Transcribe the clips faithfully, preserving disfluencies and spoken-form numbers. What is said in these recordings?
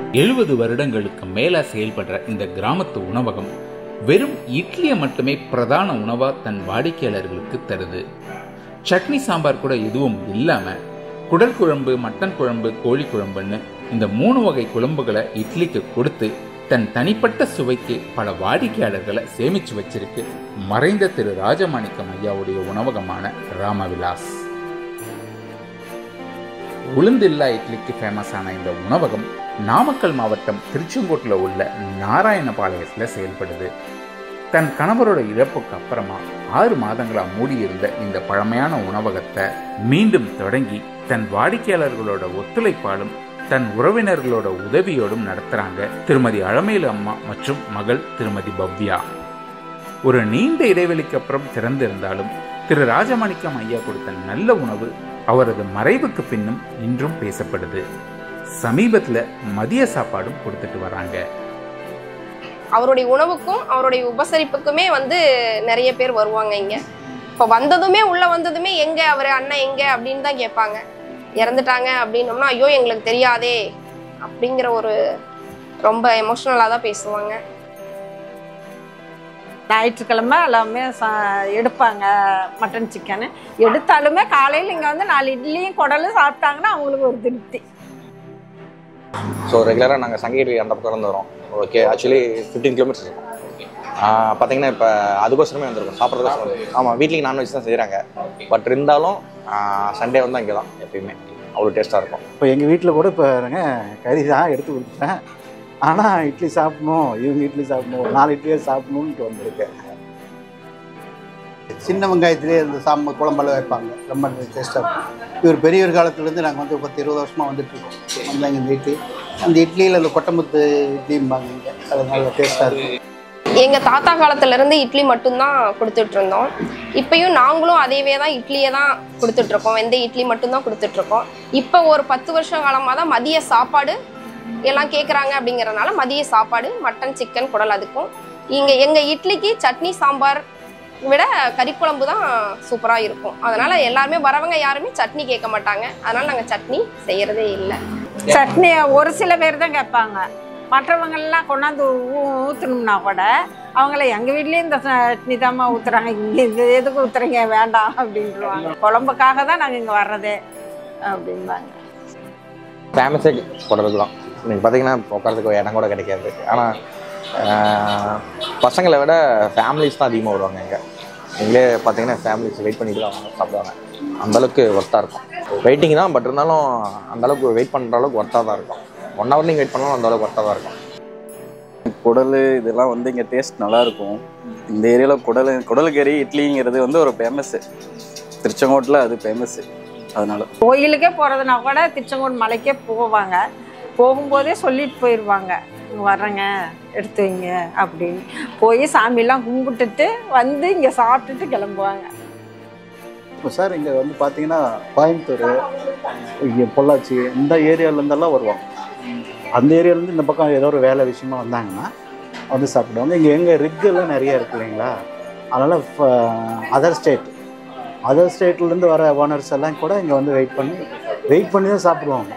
எழுபது வருடங்களுக்கு மேல செயல்படுற இந்த கிராமத்து உணவகம் வெறும் இட்லியை மட்டுமே பிரதான உணவா தன் வாடிக்கையாளர்களுக்கு தருது. சட்னி சாம்பார் கூட எதுவும் இல்லாம குடல் குழம்பு, மட்டன் குழம்பு, கோழி குழம்புன்னு இந்த மூணு வகை குழம்புகளை இட்லிக்கு கொடுத்து தன் தனிப்பட்ட சுவைக்கு பல வாடிக்கையாளர்களை சேமிச்சு வச்சிருக்கு மறைந்த திரு ராஜமாணிக்கம் ஐயாவுடைய உணவகமான ராமவிலாஸ். உளுந்தில்லா இட்லிக்கு ஃபேமஸ் ஆன இந்த உணவகம் நாமக்கல் மாவட்டம் திருச்செங்கோட்டில் உள்ள நாராயணபாளையத்தில் செயல்படுது. தன் கணவரோட இழப்புக்கு அப்புறமா ஆறு மாதங்களா மூடியிருந்த இந்த பழமையான உணவகத்தை மீண்டும் தொடங்கி தன் வாடிக்கையாளர்களோட ஒத்துழைப்பாலும் தன் உறவினர்களோட உதவியோடும் நடத்துறாங்க திருமதி அழமேலு அம்மா மற்றும் மகள் திருமதி பவ்யா. ஒரு நீண்ட இடைவெளிக்கு அப்புறம் திறந்திருந்தாலும் திரு ராஜமாணிக்கம் ஐயா கொடுத்த நல்ல உணவு அவரது மறைவுக்கு பின்னும் இன்றும் பேசப்படுது. சமீபத்துல மதிய சாப்பாடும் கொடுத்துட்டு வராங்க. அவருடைய உணவுக்கும் அவருடைய உபசரிப்புக்குமே வந்து நிறைய பேர் வருவாங்க இங்க. இப்ப வந்ததுமே உள்ள வந்ததுமே எங்க அவரு அண்ணன் எங்க அப்படின்னு தான் கேட்பாங்க. இறந்துட்டாங்க அப்படின்னோம்னா ஐயோ எங்களுக்கு தெரியாதே அப்படிங்கிற ஒரு ரொம்ப எமோஷனலா தான் பேசுவாங்க. ஞாயிற்றுக்கிழமை எல்லாமே எடுப்பாங்க மட்டன் சிக்கனு. எடுத்தாலுமே காலையில் இங்கே வந்து நாலு இட்லியும் குடலும் சாப்பிட்டாங்கன்னா அவங்களுக்கு ஒரு திருப்தி. ஸோ ரெகுலராக நாங்கள் சங்ககிரி அந்த பக்கம் இருந்து வரோம். ஓகே, ஆக்சுவலி ஃபிஃப்டீன் கிலோமீட்டர்ஸ் இருக்கும். பார்த்தீங்கன்னா இப்போ அதுக்கோசரமே வந்திருக்கும் சாப்பிட்றதுக்கோசரம். ஆமாம், வீட்லேயும் நான்வெஜ் தான் செய்கிறாங்க. பட் இருந்தாலும் சண்டே வந்து அங்கே தான் எப்பயுமே அவ்வளோ டேஸ்ட்டாக இருக்கும். இப்போ எங்கள் வீட்டில் கூட இப்போ கறி தான் எடுத்து கொடுத்துட்டேன். ஆனால் இட்லி சாப்பிடணும், இவங்க இட்லி சாப்பிடணும், நாலு இட்லியே சாப்பிடணுன்ட்டு வந்திருக்கேன். சின்ன வெங்காயத்துலேயே இந்த சாம்ப குழம்பெல்லாம் வைப்பாங்க, ரொம்ப டேஸ்ட்டாக இருக்கும். இவர் பெரியவர் காலத்துலேருந்து நாங்கள் வந்து பத்து இருபது வருஷமாக வந்துட்டுருக்கோம். வந்தாங்க இந்த இட்லி, அந்த இட்லியில் அந்த கொட்டமுத்து இட்லிம்பாங்க இங்கே, அது நல்ல டேஸ்ட்டாக இருக்கும். எங்கள் தாத்தா காலத்துலேருந்து இட்லி மட்டும்தான் கொடுத்துட்டு இருந்தோம். இப்பயும் நாங்களும் அதேவே தான் இட்லியை தான் கொடுத்துட்ருக்கோம். வெந்த இட்லி மட்டும்தான் கொடுத்துட்ருக்கோம். இப்போ ஒரு பத்து வருஷம் காலமாக தான் மதிய சாப்பாடு எல்லாம் கேட்குறாங்க. அப்படிங்கிறனால மதிய சாப்பாடு மட்டன், சிக்கன், குடல் அதுக்கும். இங்கே எங்கள் இட்லிக்கு சட்னி சாம்பார் விட கறிக்குழம்பு தான் சூப்பராக இருக்கும். அதனால எல்லாருமே வரவங்க யாருமே சட்னி கேட்க மாட்டாங்க. அதனால நாங்கள் சட்னி செய்யறதே இல்லை. சட்னி ஒரு சில பேர் தான் கேட்பாங்க. மற்றவங்கெல்லாம் கொண்டாந்து ஊற்றணும்னா கூட அவங்கள எங்கள் வீட்லேயும் இந்த சட்னி தாம்மா ஊற்றுறாங்க, இங்கே இது எதுக்கு ஊற்றுறீங்க வேண்டாம் அப்படின்ட்டுருவாங்க. குழம்புக்காக தான் நாங்கள் இங்கே வர்றதே அப்படின்பாங்க. ஃபேமஸே போடுறது தான். நீங்கள் பார்த்தீங்கன்னா உட்காரத்துக்கு இடம் கூட கிடைக்காது. ஆனால் பசங்களை விட ஃபேமிலிஸ் தான் அதிகமாக வருவாங்க இங்கே. நீங்களே பார்த்தீங்கன்னா ஃபேமிலிஸ் வெயிட் பண்ணிட்டு தான் அவங்க சாப்பிடுவாங்க. அந்தளவுக்கு ஒர்த்தாக இருக்கும். வெயிட்டிங் தான், பட் இருந்தாலும் அந்தளவுக்கு வெயிட் பண்ணுற அளவுக்கு ஒர்த்தாக தான் இருக்கும். ஒன் ஹவர் நீங்கள் வெயிட் பண்ணாலும் அந்தளவுக்கு ஒர்த்தாக தான் இருக்கும். குடல் இதெல்லாம் வந்து இங்கே டேஸ்ட் நல்லாயிருக்கும். இந்த ஏரியாவில் குடல் குடல் கறி இட்லிங்கிறது வந்து ஒரு ஃபேமஸ்ஸு. திருச்செங்கோட்டில் அது ஃபேமஸ்ஸு. அதனால கோயிலுக்கே போகிறதுனா கூட திருச்செங்கோடு மலைக்கே போவாங்க. போகும்போதே சொல்லிட்டு போயிடுவாங்க, இங்கே வர்றேங்க எடுத்து வைங்க அப்படின்னு. போய் சாமியெல்லாம் கும்பிட்டுட்டு வந்து இங்கே சாப்பிட்டுட்டு கிளம்புவாங்க. இப்போ சார் இங்கே வந்து பார்த்தீங்கன்னா கோயம்புத்தூர், இங்கே பொள்ளாச்சி இந்த ஏரியாவிலேருந்தெல்லாம் வருவாங்க. அந்த ஏரியாவிலேருந்து இந்த பக்கம் ஏதோ ஒரு வேலை விஷயமா வந்தாங்கன்னா வந்து சாப்பிடுவாங்க. இங்கே எங்கள் ரிக்கெல்லாம் நிறைய இருக்குது இல்லைங்களா, அதனால் அதர் ஸ்டேட் அதர் ஸ்டேட்லேருந்து வர ஓனர்ஸ் எல்லாம் கூட இங்கே வந்து வெயிட் பண்ணி வெயிட் பண்ணி தான் சாப்பிடுவாங்க.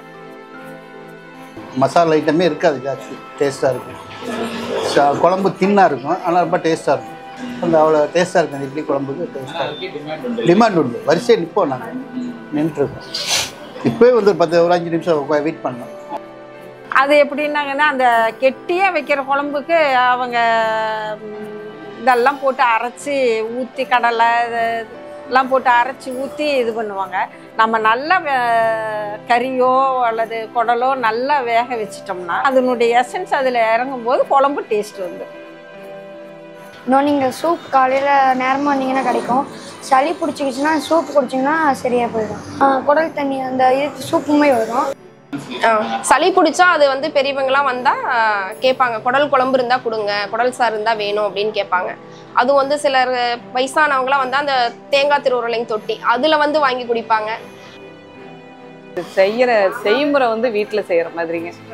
மசாலா ஐட்டமே இருக்காது, ஜாஸ்தி டேஸ்ட்டாக இருக்கும். குழம்பு தின்னாக இருக்கும், ஆனால் ரொம்ப டேஸ்ட்டாக இருக்கும். அந்த அவ்வளோ டேஸ்ட்டாக இருக்கும். அந்த இட்லி குழம்புக்கு டேஸ்ட்டாக இருக்கும். டிமாண்ட் உண்டு. வரிசையை நிற்போம், நாங்கள் நின்றுருக்கோம். இப்போயே வந்து பத்து ஒரு அஞ்சு நிமிஷம் வெயிட் பண்ணோம். அது எப்படின்னாங்கன்னா அந்த கெட்டியாக வைக்கிற குழம்புக்கு அவங்க இதெல்லாம் போட்டு அரைச்சி ஊற்றி, கடலை எல்லாம் போட்டு அரைச்சி ஊற்றி இது பண்ணுவாங்க. நம்ம நல்லா கறியோ அல்லது குடலோ நல்லா வேக வச்சிட்டோம்னா அதனுடைய எசன்ஸ் அதில் இறங்கும் போது குழம்பு டேஸ்ட் வந்து. இன்னும் நீங்கள் சூப் காலையில் நேரமாக வந்தீங்கன்னா கிடைக்கும். சளி பிடிச்சிக்கிச்சுன்னா சூப் குடிச்சிங்கன்னா சரியாக போயிடும். குடல் தண்ணி அந்த இது சூப்புமே வரும். சளி பிடிச்சா அது வந்து பெரியவங்களாம் வந்தால் கேட்பாங்க, குடல் குழம்பு இருந்தால் கொடுங்க, குடல் சாறு இருந்தால் வேணும் அப்படின்னு கேட்பாங்க. அதுவும் வந்து சிலர் வயசானவங்களாம் வந்து அந்த தேங்காய் திருவுருளைங்க தொட்டி அதில் வந்து வாங்கி குடிப்பாங்க. செய்கிற செய்முறை வந்து வீட்டில் செய்கிற மாதிரிங்க.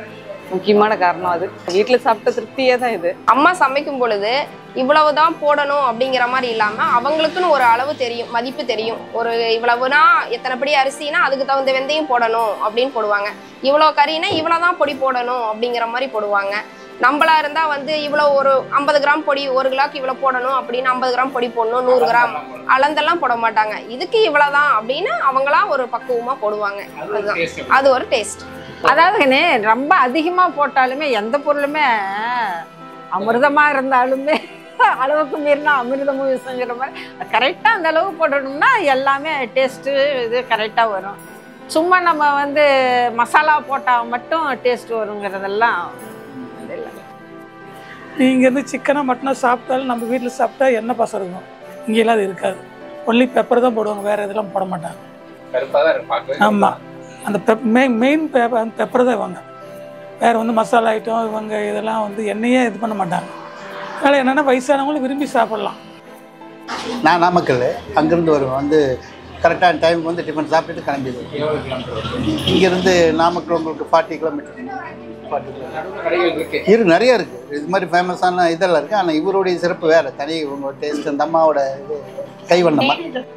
முக்கியமான காரணம் அது. வீட்டில் சாப்பிட்ட திருப்தியே தான் இது. அம்மா சமைக்கும் பொழுது இவ்வளவுதான் போடணும் அப்படிங்கிற மாதிரி இல்லாம அவங்களுக்குன்னு ஒரு அளவு தெரியும், மதிப்பு தெரியும். ஒரு இவ்வளவுனா எத்தனை படி அரிசினா அதுக்கு தகுந்த வெந்தயம் போடணும் அப்படின்னு போடுவாங்க. இவ்வளவு கறினா இவ்வளவுதான் பொடி போடணும் அப்படிங்கிற மாதிரி போடுவாங்க. நம்மளா இருந்தா வந்து இவ்வளவு ஒரு ஐம்பது கிராம் பொடி, ஒரு கிலோக்கு இவ்வளவு போடணும் அப்படின்னு ஐம்பது கிராம் பொடி போடணும், நூறு கிராம் அளந்தெல்லாம் போட மாட்டாங்க. இதுக்கு இவ்வளவுதான் அப்படின்னு அவங்களா ஒரு பக்குவமா போடுவாங்க. அதுதான் அது ஒரு டேஸ்ட். அதாவதுங்கண்ணே ரொம்ப அதிகமாக போட்டாலுமே எந்த பொருளுமே அமிர்தமாக இருந்தாலுமே அளவுக்கு மீறினா அமிர்தமும் விஷங்கிற மாதிரி கரெக்டாக அந்த அளவு போடணும்னா எல்லாமே டேஸ்ட்டு இது கரெக்டாக வரும். சும்மா நம்ம வந்து மசாலா போட்டால் மட்டும் டேஸ்ட் வருங்கிறதெல்லாம் இல்லை. நீங்கள் வந்து சிக்கனாக மட்டனாக சாப்பிட்டாலும் நம்ம வீட்டில் சாப்பிட்டா என்ன பசம் இருக்கும், இங்கெல்லாம் அது இருக்காது. ஒன்லி பெப்பர் தான் போடுவாங்க, வேறு இதெல்லாம் போட மாட்டாங்க. ஆமாம், அந்த பெப் மெயின் மெயின் பெப்பர் அந்த பெப்பர் தான் இவங்க. வேறு வந்து மசாலா ஐட்டம் இவங்க இதெல்லாம் வந்து எண்ணெயே இது பண்ண மாட்டாங்க. அதனால் என்னென்னா வயசானவங்களும் விரும்பி சாப்பிட்லாம். நான் நாமக்கல் அங்கேருந்து வருவேன். வந்து கரெக்டான டைமுக்கு வந்து டிஃபன் சாப்பிட்டுட்டு கிளம்பிடுவேன். இங்கேருந்து நாமக்கல் உங்களுக்கு ஃபார்ட்டி கிலோமீட்டர் ஃபார்ட்டி கிலோமீட்டர் இரு நிறைய இருக்குது. இது மாதிரி ஃபேமஸான இதெல்லாம் இருக்குது. ஆனால் இவருடைய சிறப்பு வேறு, தனி உங்களோட டேஸ்ட், அந்த அம்மாவோட இது கைவண்ணமா.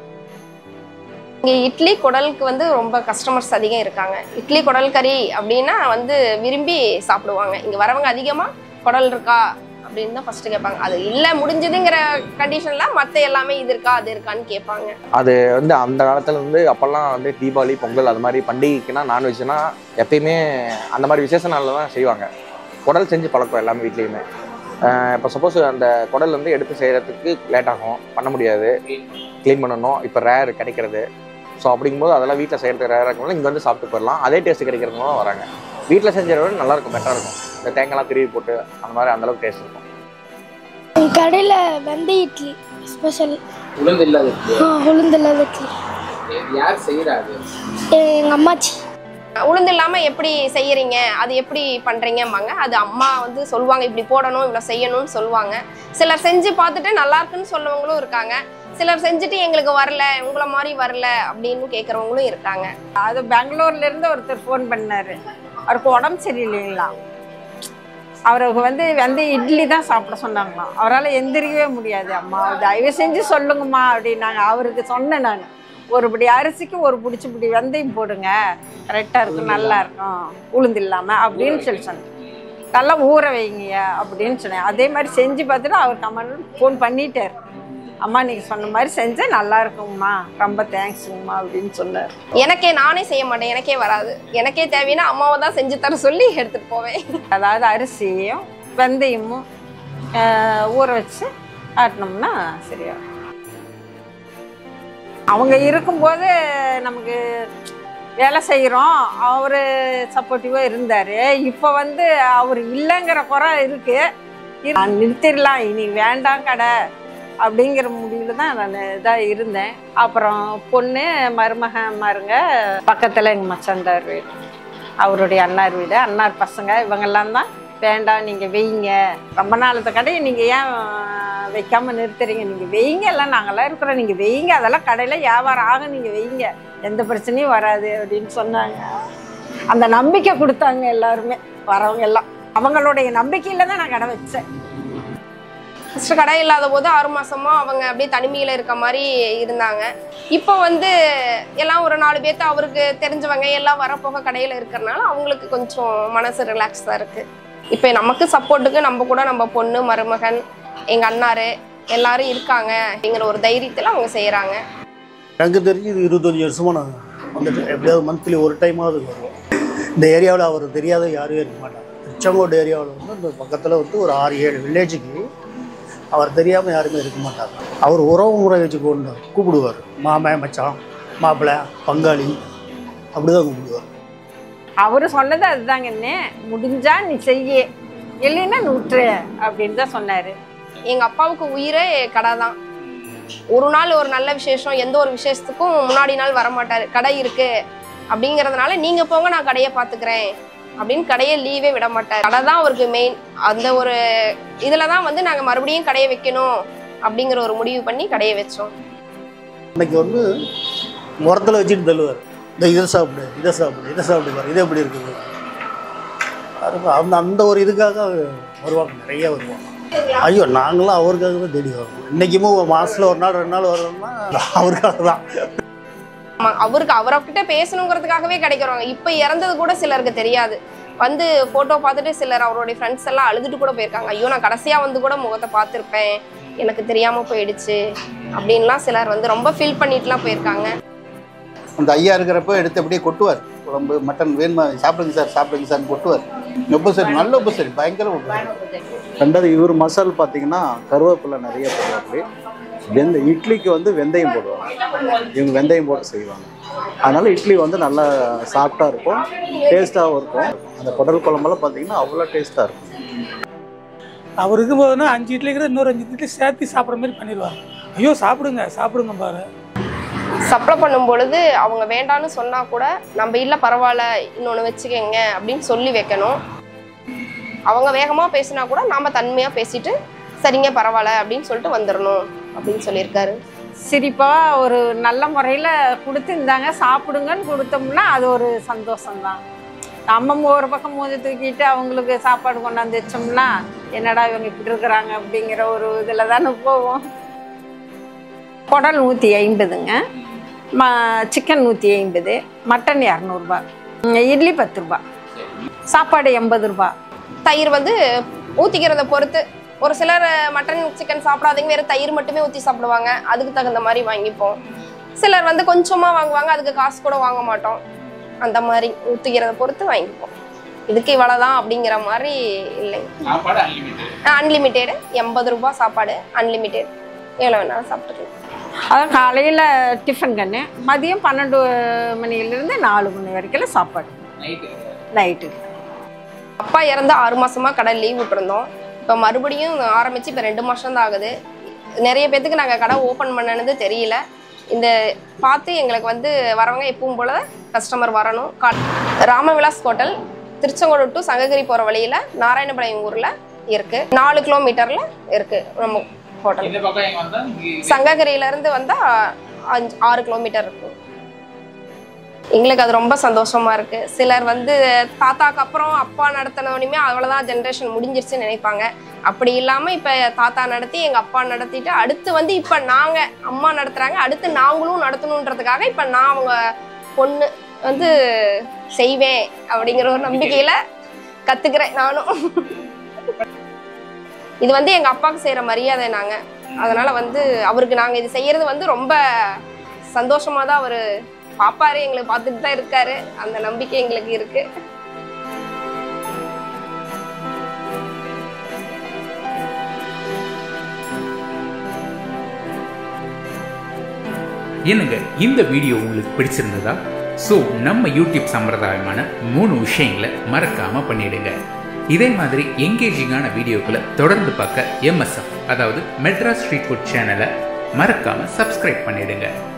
இங்கே இட்லி குடலுக்கு வந்து ரொம்ப கஸ்டமர்ஸ் அதிகம் இருக்காங்க. இட்லி குடல் கறி அப்படின்னா வந்து விரும்பி சாப்பிடுவாங்க. இங்கே வரவங்க அதிகமாக குடல் இருக்கா அப்படின்னு தான் ஃபர்ஸ்ட் கேட்பாங்க. அது இல்லை முடிஞ்சதுங்கிற கண்டிஷன்ல மற்ற எல்லாமே இது இருக்கா அது இருக்கான்னு கேட்பாங்க. அது வந்து அந்த காலத்துல வந்து அப்போல்லாம் வந்து தீபாவளி, பொங்கல் அது மாதிரி பண்டிகைக்குன்னா நான்வெஜ்னா எப்பயுமே அந்த மாதிரி விசேஷ நாளில் தான் செய்வாங்க. குடல் செஞ்சு பழக்கம் எல்லாமே வீட்லேயுமே. இப்போ சப்போஸ் அந்த குடல் வந்து எடுத்து செய்கிறதுக்கு லேட் ஆகும், பண்ண முடியாது, க்ளீன் பண்ணணும். இப்போ ரேர் கிடைக்கிறது. ஸோ அப்படிங்கும்போது அதெல்லாம் வீட்டில் செய்கிறது ரேராக இருக்கணும். இங்கே வந்து சாப்பிட்டு போயிடலாம். அதே டேஸ்ட் கிடைக்கிறவங்களும் வராங்க. வீட்டில் செஞ்ச விட நல்லாயிருக்கும், பெட்டராக இருக்கும். இந்த தேங்காய்லாம் திருவி போட்டு அந்த மாதிரி அந்தளவுக்கு டேஸ்ட் இருக்கும். கடையில் வெந்தய இட்லி ஸ்பெஷல். உளுந்து இல்லாத ஆ உளுந்து இல்லாத இட்லி யார் செய்கிறாரு? எங்கள் அம்மாச்சி. உளுந்து இல்லாமல் எப்படி செய்யறீங்க, அது எப்படி பண்ணுறீங்கம்பாங்க. அது அம்மா வந்து சொல்லுவாங்க, இப்படி போடணும், இவ்வளோ செய்யணும்னு சொல்லுவாங்க. சிலர் செஞ்சு பார்த்துட்டு நல்லா இருக்குன்னு சொல்லவங்களும் இருக்காங்க. சிலர் செஞ்சுட்டு எங்களுக்கு வரல, உங்களை மாதிரி வரல அப்படின்னு கேட்குறவங்களும் இருக்காங்க. அது பெங்களூர்லேருந்து ஒருத்தர் ஃபோன் பண்ணார். அவருக்கு உடம்பு சரியில்லைங்களா, அவருக்கு வந்து வெந்தய இட்லி தான் சாப்பிட சொன்னாங்களாம். அவரால் எந்திரிக்கவே முடியாது. அம்மா தயவு செஞ்சு சொல்லுங்கம்மா அப்படின்னாங்க. அவருக்கு சொன்னேன் நான், ஒரு பிடி அரிசிக்கு ஒரு பிடிச்சி பிடி வெந்தயம் போடுங்க, கரெக்டாக இருக்கும், நல்லா இருக்கும், உளுந்து இல்லாமல் அப்படின்னு சொல்லி சொன்னேன். நல்லா ஊற வைங்க அப்படின்னு சொன்னேன். அதே மாதிரி செஞ்சு பார்த்துட்டு அவர் கமெண்ட் ஃபோன் பண்ணிட்டார். அம்மா நீங்கள் சொன்ன மாதிரி செஞ்சால் நல்லா இருக்குங்கம்மா, ரொம்ப தேங்க்ஸுங்கம்மா அப்படின்னு சொன்னார். எனக்கே நானே செய்ய மாட்டேன், எனக்கே வராது. எனக்கே தேவைன்னா அம்மாவை தான் செஞ்சு தர சொல்லி எடுத்துகிட்டு போவேன். அதாவது அரிசியும் வெந்தயமும் ஊற வச்சு ஆட்டினோம்னா சரியா. அவங்க இருக்கும்போது நமக்கு வேலை செய்கிறோம், அவர் சப்போர்ட்டிவாக இருந்தார். இப்போ வந்து அவர் இல்லைங்கிற குறை இருக்குது. நான் நிறுத்திடலாம், இனி வேண்டாம் கடை அப்படிங்கிற முடிவில் தான் நான் இதாக இருந்தேன். அப்புறம் பொண்ணு மருமகன் மாருங்க பக்கத்தில் எங்கள் மச்சாண்டார் வீடு, அவருடைய அண்ணார் வீடு, அண்ணார் பசங்க இவங்கெல்லாம் தான் வேண்டாம் நீங்கள் வெய்ங்க, ரொம்ப நாளத்த கடையை நீங்கள் ஏன் வைக்காமல் நிறுத்துறீங்க, நீங்கள் வெய்ங்க, எல்லாம் நாங்கள்லாம் இருக்கிறோம், நீங்கள் வெய்ங்க, அதெல்லாம் கடையில் வியாபாரம் ஆகும், நீங்கள் வெய்ங்க, எந்த பிரச்சனையும் வராது அப்படின்னு சொன்னாங்க. அந்த நம்பிக்கை கொடுத்தாங்க எல்லாருமே, வரவங்க எல்லாம். அவங்களுடைய நம்பிக்கையில் தான் நான் கடை வச்சேன். ஃபஸ்ட்டு கடை இல்லாத போது ஆறு மாசமா அவங்க அப்படியே தனிமையில் இருக்க மாதிரி இருந்தாங்க. இப்போ வந்து எல்லாம் ஒரு நாலு பேர்த்து அவருக்கு தெரிஞ்சவங்க எல்லாம் வரப்போக கடையில் இருக்கிறனால அவங்களுக்கு கொஞ்சம் மனசு ரிலாக்ஸாக இருக்குது. இப்போ நமக்கு சப்போர்ட்டுக்கு நம்ம கூட நம்ம பொண்ணு மருமகன் எங்கள் அண்ணாரு எல்லாரும் இருக்காங்க அப்படிங்கிற ஒரு தைரியத்தில் அவங்க செய்கிறாங்க. எனக்கு தெரிஞ்சு இது இருபத்தஞ்சி வருஷமாக நான் வந்துட்டு எப்படியாவது மந்த்லி ஒரு டைமாவது வருவோம். இந்த ஏரியாவில் அவர் தெரியாத யாரும் இருக்க மாட்டாங்க. திருச்செங்கோடு ஏரியாவில் வந்து இந்த பக்கத்தில் வந்து ஒரு ஆறு ஏழு வில்லேஜுக்கு அவர் தெரியாமல் யாருமே இருக்க மாட்டாங்க. அவர் உறவு முறை வச்சு கொண்டு கூப்பிடுவார், மாமன் மச்சான் மாப்பிள்ளை பங்காளி அப்படிதான் கூப்பிடுவார். அவர் சொன்னது அதுதாங்க, என்ன முடிஞ்சா நீ செய்ய, இல்லைன்னா நூற்று அப்படின்னு தான் சொன்னார். எங்கள் அப்பாவுக்கு உயிரே கடை தான். ஒரு நாள் ஒரு நல்ல விசேஷம், எந்த ஒரு விசேஷத்துக்கும் முன்னாடி நாள் வரமாட்டார். கடை இருக்கு அப்படிங்கிறதுனால நீங்கள் போங்க நான் கடையை பார்த்துக்கிறேன் அப்படின்னு கடையை லீவே விட மாட்டார். கடை தான் அவருக்கு மெயின். அந்த ஒரு இதில் தான் வந்து நாங்கள் மறுபடியும் கடையை வைக்கணும் அப்படிங்கிற ஒரு முடிவு பண்ணி கடையை வச்சோம். இன்னைக்கு வந்து முரத்தில் வச்சுட்டு தள்ளுவார், இந்த இதை சாப்பிடு இதை சாப்பிடு இதை சாப்பிடுவார், இது எப்படி இருக்குது அதுக்கு அந்த அந்த ஒரு இதுக்காக வருவாங்க, நிறைய வருவாங்க. ஐயோ நாங்களும் அவருக்காக தான் தேடி வருவோம். இன்றைக்குமே மாதத்தில் ஒரு நாள் ரெண்டு நாள் வரோம்னா அவருக்காக தான். அவருக்கு அவர்கிட்ட பேசணுங்கிறதுக்காகவே கிடைக்கிறவங்க. இப்போ இறந்தது கூட சிலருக்கு தெரியாது. வந்து ஃபோட்டோ பார்த்துட்டு சிலர் அவருடைய ஃப்ரெண்ட்ஸ் எல்லாம் அழுதுட்டு கூட போயிருக்காங்க. ஐயோ நான் கடைசியாக வந்து கூட முகத்தை பார்த்துருப்பேன், எனக்கு தெரியாமல் போயிடுச்சு அப்படின்லாம் சிலர் வந்து ரொம்ப ஃபீல் பண்ணிட்டுலாம் போயிருக்காங்க. அந்த ஐயா இருக்கிறப்ப எடுத்து அப்படியே கொட்டுவார். குழம்பு மட்டன் வேணுமா, சாப்பிடுங்க சார் சாப்பிடுங்க சார்னு கொட்டுவார். உபசரி, நல்ல உபசரி, பயங்கர உபசரி. ரெண்டாவது இவர் மசால் பார்த்தீங்கன்னா கருவேப்பிலை நிறைய போடுவாங்க. வெந்த இட்லிக்கு வந்து வெந்தயம் போடுவாங்க, இவங்க வெந்தயம் போட்டு செய்வாங்க. அதனால இட்லி வந்து நல்லா சாஃப்டாக இருக்கும், டேஸ்ட்டாகவும் இருக்கும். அந்த குடல் குழம்பெல்லாம் பார்த்தீங்கன்னா அவ்வளோ டேஸ்ட்டாக இருக்கும். அவர் இருக்கும்போதுன்னா அஞ்சு இட்லிங்கிறது இன்னொரு அஞ்சு இட்லி சேர்த்து சாப்பிட்ற மாதிரி பண்ணிடுவாங்க. ஐயோ சாப்பிடுங்க சாப்பிடுங்க பாரு. சப்ளை பண்ணும் பொழுது அவங்க வேண்டான்னு சொன்னால் கூட நம்ம இல்லை பரவாயில்ல இன்னொன்று வச்சுக்கோங்க அப்படின்னு சொல்லி வைக்கணும். அவங்க வேகமாக பேசினா கூட நாம் தன்மையாக பேசிட்டு சரிங்க பரவாயில்ல அப்படின்னு சொல்லிட்டு வந்துடணும் அப்படின்னு சொல்லியிருக்காரு. சிரிப்பாக ஒரு நல்ல முறையில் கொடுத்து இருந்தாங்க சாப்பிடுங்கன்னு கொடுத்தோம்னா அது ஒரு சந்தோஷம்தான். நம்ம ஒரு பக்கம் மூஞ்சி தூக்கிட்டு அவங்களுக்கு சாப்பாடு கொண்டாந்து வச்சோம்னா என்னடா இவங்க இப்படி இருக்கிறாங்க அப்படிங்கிற ஒரு இதில் தானே போவோம். குடல் நூற்றி ஐம்பதுங்க, ம சிக்கன் நூற்றி ஐம்பது, மட்டன் இரநூறுபா, இட்லி பத்து ரூபா, சாப்பாடு எண்பது ரூபா. தயிர் வந்து ஊற்றிக்கிறத பொறுத்து ஒரு சிலர் மட்டன் சிக்கன் சாப்பிடாதீங்க வெறும் தயிர் மட்டுமே ஊற்றி சாப்பிடுவாங்க, அதுக்கு தகுந்த மாதிரி வாங்கிப்போம். சிலர் வந்து கொஞ்சமாக வாங்குவாங்க, அதுக்கு காசு கூட வாங்க மாட்டோம். அந்த மாதிரி ஊற்றிக்கிறத பொறுத்து வாங்கிப்போம். இதுக்கு இவ்வளோதான் அப்படிங்கிற மாதிரி இல்லைங்க. அன்லிமிட்டெடு எண்பது ரூபா சாப்பாடு, அன்லிமிட்டெட் எவ்வளோ வேணாலும் சாப்பிட்டுக்கலாம். அதான் காலையில் டிஃபன் கண்ணு, மதியம் பன்னெண்டு மணிலேருந்து நாலு மணி வரைக்கும் சாப்பாடு நைட்டு. அப்பா இறந்து ஆறு மாசமா கடை லீவ் விட்டுருந்தோம். இப்போ மறுபடியும் ஆரம்பிச்சு இப்போ ரெண்டு மாசம் தான் ஆகுது. நிறைய பேத்துக்கு நாங்கள் கடை ஓப்பன் பண்ணனது தெரியல. இந்த பார்த்து எங்களுக்கு வந்து வரவங்க எப்பவும் போல கஸ்டமர் வரணும். ராமவிலாஸ் ஹோட்டல் திருச்செங்கோடு டு சங்ககிரி போகிற வழியில் நாராயணபாளையம் ஊரில் இருக்குது. நாலு கிலோமீட்டரில் இருக்குது நம்ம ஹோட்டல். சங்ககிரியிலேருந்து வந்தால் அஞ்சு ஆறு கிலோமீட்டர் இருக்கும். எங்களுக்கு அது ரொம்ப சந்தோஷமாக இருக்குது. சிலர் வந்து தாத்தாக்கு அப்புறம் அப்பா நடத்தினோடனே அவ்வளோதான் ஜென்ரேஷன் முடிஞ்சிருச்சுன்னு நினைப்பாங்க. அப்படி இல்லாமல் இப்போ தாத்தா நடத்தி எங்கள் அப்பா நடத்திட்டு அடுத்து வந்து இப்போ நாங்கள் அம்மா நடத்துகிறாங்க, அடுத்து நாங்களும் நடத்தணுன்றதுக்காக இப்போ நான் அவங்க பொண்ணு வந்து செய்வேன் அப்படிங்கிற ஒரு நம்பிக்கையில் கற்றுக்கிறேன் நானும். இது வந்து எங்கள் அப்பாவுக்கு செய்கிற மரியாதை நாங்கள். அதனால் வந்து அவருக்கு நாங்கள் இது செய்கிறது வந்து ரொம்ப சந்தோஷமாக தான் அவர் பாப்பாரு, எங்களை பார்த்துட்டு தான் இருக்காரு. அந்த நம்பிக்கை எங்களுக்கு இருக்கு. என்னங்க இந்த வீடியோ உங்களுக்கு பிடிச்சிருந்ததா? ஸோ நம்ம யூடியூப் சம்பிரதாயமான மூணு விஷயங்களை மறக்காம பண்ணிடுங்க. இதே மாதிரி எங்கேஜிங்கான வீடியோக்களை தொடர்ந்து பார்க்க எம்எஸ்எஃப் அதாவது மெட்ராஸ் ஸ்ட்ரீட் ஃபுட் சேனலை மறக்காம சப்ஸ்கிரைப் பண்ணிடுங்க.